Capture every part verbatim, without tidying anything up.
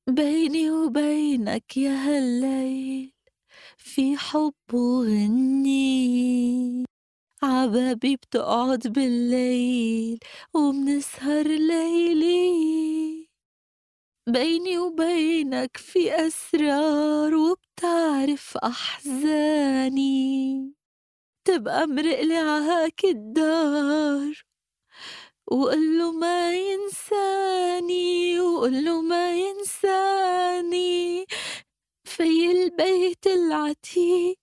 بيني وبينك يا هالليل في حب وغني، عبابي بتقعد بالليل وبنسهر ليلي. بيني وبينك في أسرار وبتعرف أحزاني، تبقى مرقلي عهاك الدار وقله ما ينساني، وقله ما ينساني في البيت العتيق.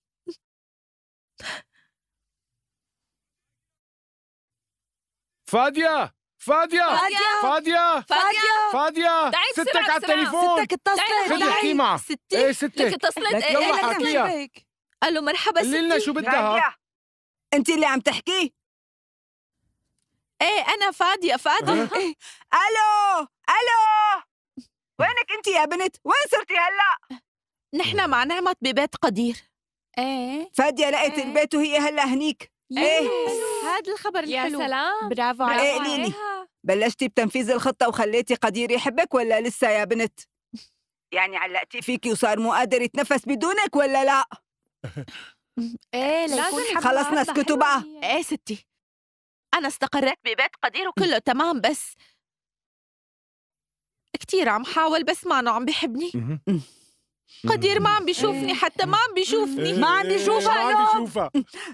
فادية فادية فادية فادية فادية فادية تعي ستك بسرعة على بسرعة. التليفون. ستك اتصلت. خدي احكي معها. ستي ايه لك ستك اتصلت لك ايه يلا لك حاكيها. اتصلت. قال له مرحبا قولي لنا ستي. شو بدها. فادية انت اللي عم تحكي؟ ايه انا فادية فادية. أه؟ الو الو، وينك انت يا بنت؟ وين صرتي هلا؟ نحن مع نعمت ببيت قدير. ايه فادية لقيت إيه. البيت وهي هلا هنيك. ايه هذا الخبر يا الحلو. سلام، برافو برافو إيه، قولي لي. عليها. بلشتي بتنفيذ الخطة وخليتي قدير يحبك ولا لسه يا بنت؟ يعني علقتي فيكي وصار مو قادر يتنفس بدونك ولا لا؟ ايه لازم ليكون يكون خلص عارضة نسكتوا حلوة بقى. هي. ايه ستي، انا استقريت ببيت قدير وكله تمام، بس كتير عم حاول بس ما عم بيحبني. قدير ما عم بيشوفني، إيه. حتى ما عم بيشوفني. ما عم بيشوفها ما لو. عم بيشوفها.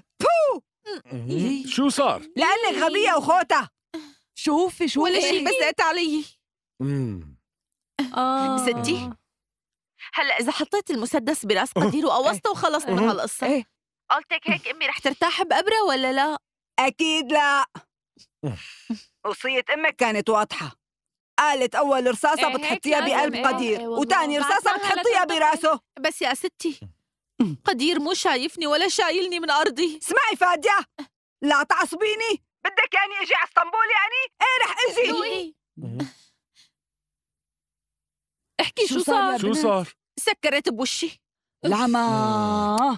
إيه. شو صار؟ لأنك غبية وخوتة. شوفي شوفي ولا شيء، بس قلت علي. مم. اه ستي، هلا اذا حطيت المسدس براس قدير وقوصته وخلص من هالقصه، إيه. قلتك هيك امي رح ترتاح بقبره ولا لا؟ أكيد لا. وصية أمك كانت واضحة، قالت أول رصاصة إيه، هيك بتحطيها لازم. بقلب إيه، قدير، إيه والله. وتاني رصاصة بعد ما بتحطيها هلا براسه. بس يا ستي، قدير مو شايفني ولا شايلني من ارضي. اسمعي فادية، لا تعصبيني. بدك يعني اجي على اسطنبول يعني؟ ايه رح اجي. إيه. احكي شو شو صار صار. يا شو بنت؟ صار؟ سكرت بوشي. العمى.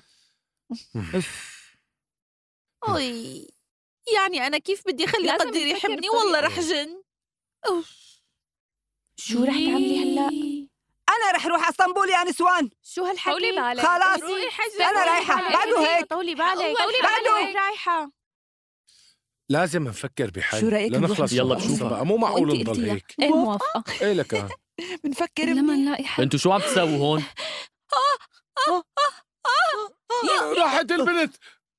اوي، يعني انا كيف بدي اخلي لازم قدير نفكر يحبني؟ بطريقة. والله رح جن. أوف. شو رح تعملي هلا؟ انا رح اروح على اسطنبول يا نسوان. شو هالحكي؟ طولي بالك. خلاص. روحي حجزي. أنا رايحة. بعده هيك. طولي بالك. طولي بعده. بالك. رايحة. لازم نفكر بحل. شو رأيك نروح لنخلص نشوف يلا بشوفها؟ بشوفها بقى، مو معقول وإنتي نضل قلتيها. هيك. ايه موافقة. ايه لك بنفكر لما منيح. نلاقي حل. انتوا شو عم تساووا هون؟ راحت البنت.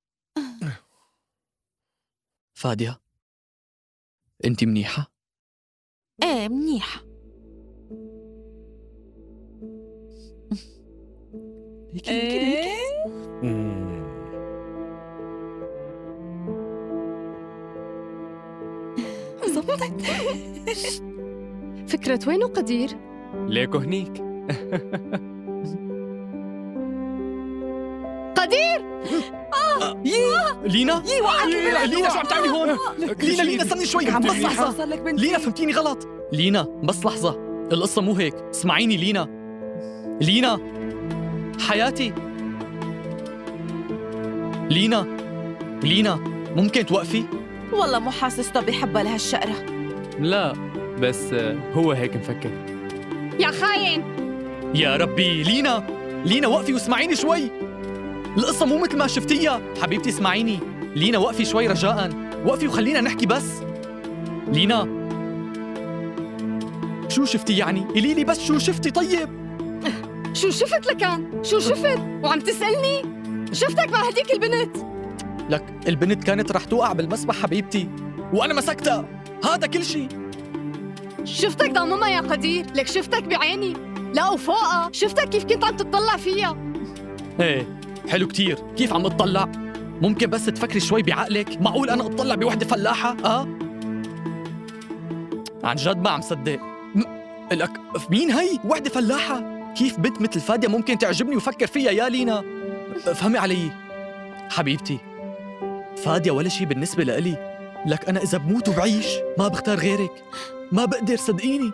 فادية، انت منيحة؟ ايه منيحة. هيك هيك هيك. مم. زبطت. فكرة وينه قدير؟ ليكو هنيك. قدير. لينا؟ يي وقعت لينا لينا شو عم تعملي هون؟ لينا لينا استني شوي عم بس لحظة. صار لك بنتي. لينا فهمتيني غلط. لينا بس لحظة، القصة مو هيك، اسمعيني لينا. لينا حياتي. لينا لينا ممكن توقفي؟ والله مو حاسسته بحبها لهالشقرة. لا بس هو هيك مفكر. يا خاين. يا ربي لينا لينا وقفي واسمعيني شوي. القصة مو مثل ما شفتيها حبيبتي، اسمعيني. لينا وقفي شوي رجاء، وقفي وخلينا نحكي بس. لينا شو شفتي يعني؟ قولي لي بس شو شفتي. طيب شو شفت لكان؟ شو شفت؟ وعم تسألني؟ شفتك مع هديك البنت. لك البنت كانت رح توقع بالمسبح حبيبتي وأنا مسكتها، هذا كل شيء. شفتك ضاممها يا قدير، لك شفتك بعيني. لا وفوقها شفتك كيف كنت عم تطلع فيها. ايه حلو كتير كيف عم اطلع. ممكن بس تفكري شوي بعقلك. معقول أنا أطلع بوحدة فلاحة؟ أه؟ عن جد ما عم صدق. م- لك مين هي؟ وحدة فلاحة؟ كيف بنت مثل فادية ممكن تعجبني وفكر فيها يا لينا؟ افهمي علي حبيبتي، فادية ولا شي بالنسبة لإلي. لك أنا إذا بموت وبعيش ما بختار غيرك، ما بقدر صدقيني.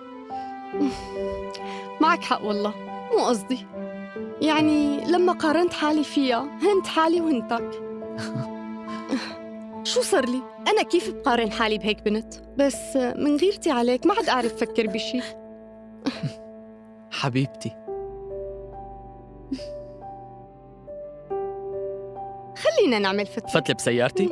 معك حق والله، مو قصدي. يعني لما قارنت حالي فيها هنت حالي وهنتك. شو صار لي؟ أنا كيف بقارن حالي بهيك بنت؟ بس من غيرتي عليك ما عاد أعرف فكر بشي. حبيبتي. خلينا نعمل فتلة. فتلة بسيارتي؟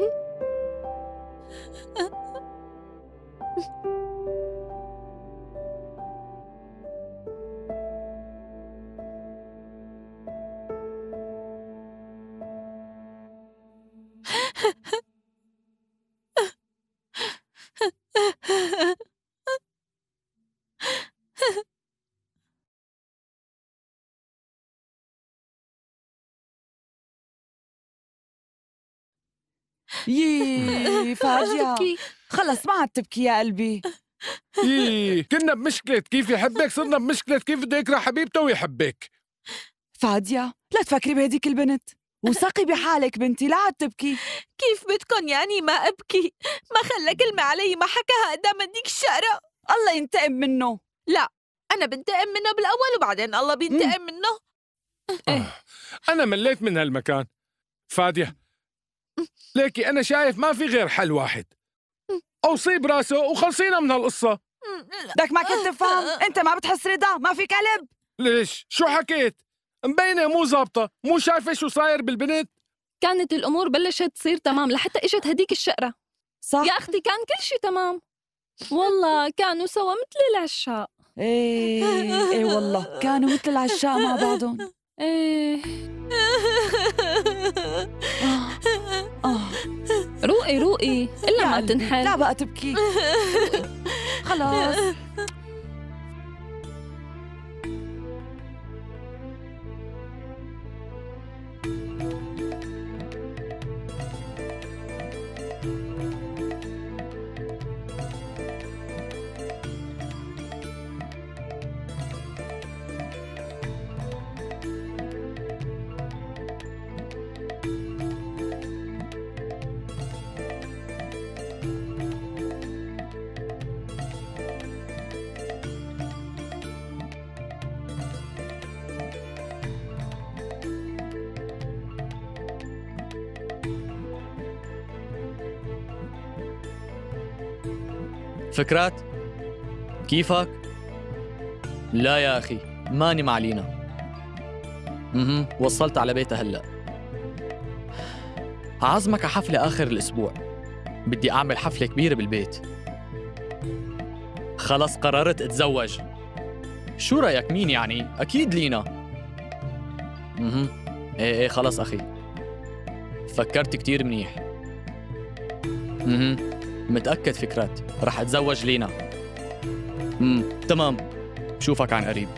يي فاجعة. خلص ما عاد تبكي يا قلبي. إيه كنا بمشكلة كيف يحبك، صرنا بمشكلة كيف بده يكره حبيبته ويحبك. فادية لا تفكري بهديك البنت، وثقي بحالك بنتي، لا عاد تبكي. كيف بدكن يعني ما أبكي؟ ما خلى كلمة علي ما حكاها قدام ديك الشقرة. الله ينتقم منه. لا أنا بنتقم منه بالأول وبعدين الله بينتقم منه. آه. أنا مليت من هالمكان فادية، ليكي أنا شايف ما في غير حل واحد، أوصيب راسه وخلصينا من هالقصة. بدك ما كنت تفهم؟ أنت ما بتحس رضا؟ ما في كلب؟ ليش؟ شو حكيت؟ مبينة مو ظابطة، مو شايفة شو صاير بالبنت؟ كانت الأمور بلشت تصير تمام لحتى إجت هديك الشقرة. صح يا أختي كان كل شي تمام، والله كانوا سوا مثل العشاق. ايه ايه والله كانوا مثل العشاق مع بعضهم. ايه آه. آه. روقي روقي إلا يا ما قلبي، تنحل. لا بقى تبكي. خلاص فكرات كيفك؟ لا يا أخي ماني مع لينا. اها وصلت على بيتها هلأ. عازمك على حفلة آخر الأسبوع، بدي أعمل حفلة كبيرة بالبيت. خلص قررت أتزوج. شو رأيك مين يعني؟ أكيد لينا. اها إيه إيه خلص أخي، فكرت كتير منيح. اها متأكد فكرات رح أتزوج لينا. امم تمام، بشوفك عن قريب.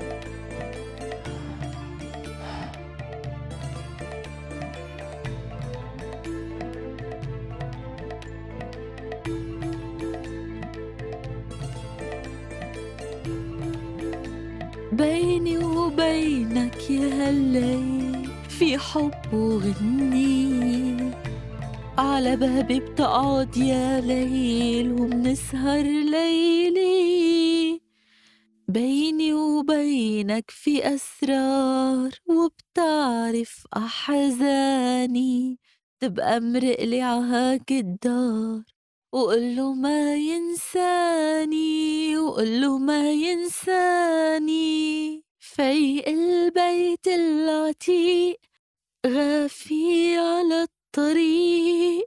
بيني وبينك يا هالليل في حب وغني، على بابي بتقعد يا ليل وبنسهر ليلي. بيني وبينك في أسرار وبتعرف أحزاني، تبقى مرقلي عهاك الدار وقله ما ينساني، وقله ما ينساني. فايق البيت العتيق غافي على الطريق،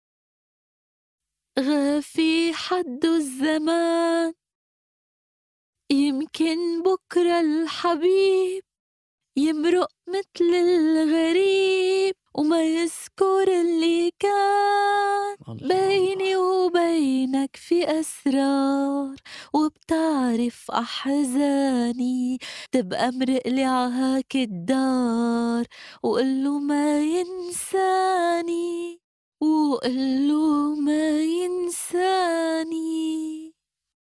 غافي حد الزمان، يمكن بكرة الحبيب يمرق مثل الغريب وما يذكر اللي كان. بيني وبينك في أسرار وبتعرف أحزاني، تبقى مرقلي عهاك الدار وقله ما ينساني، وقله ما ينساني.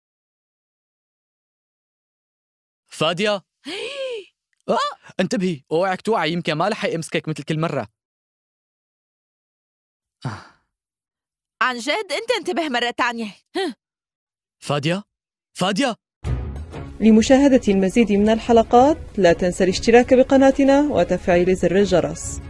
فادية أه. انتبهي اوعك توعي، يمكن ما لحق يمسكك مثل كل مرة. عن جد أنت انتبه مرة تانية. فادية فادية لمشاهدة المزيد من الحلقات لا تنسى الاشتراك بقناتنا وتفعيل زر الجرس.